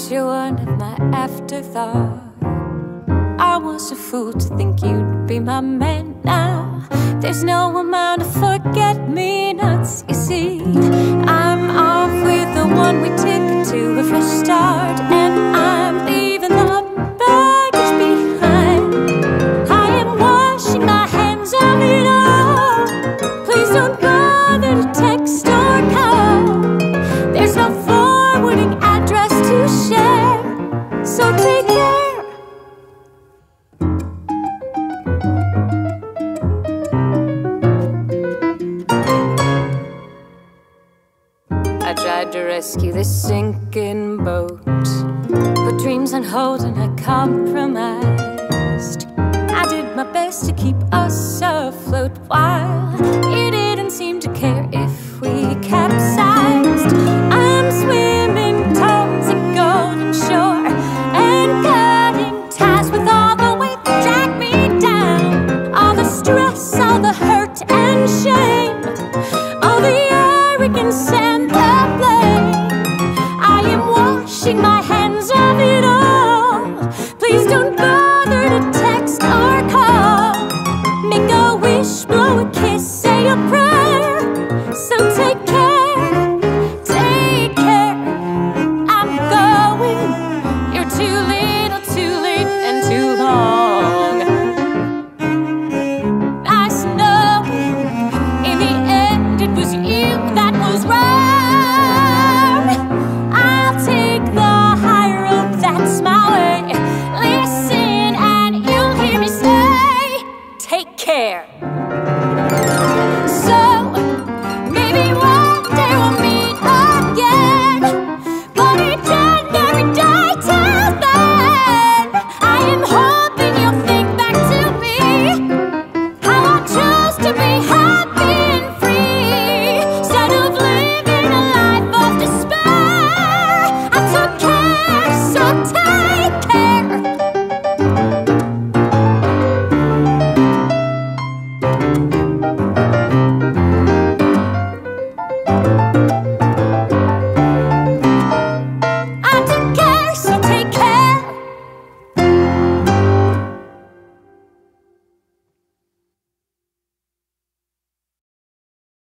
you're one of my afterthought. I was a fool to think you'd be my man now. There's no amount of forget-me-nots, you see. I'm off with the one we took to a fresh start, and I'm leaving the baggage behind. I am washing my hands of it all. Please don't bother to text or call. There's no forwarding address to share, so take care. I tried to rescue this sinking boat, put dreams on hold and I compromised. I did my best to keep us afloat while you didn't seem to care if we capsized. I'm swimming towards a golden shore and cutting ties with all the weight that dragged me down. All the stress, all the hurt and shame, all the arrogance and the blame. I am washing my hands of it all. Please don't burn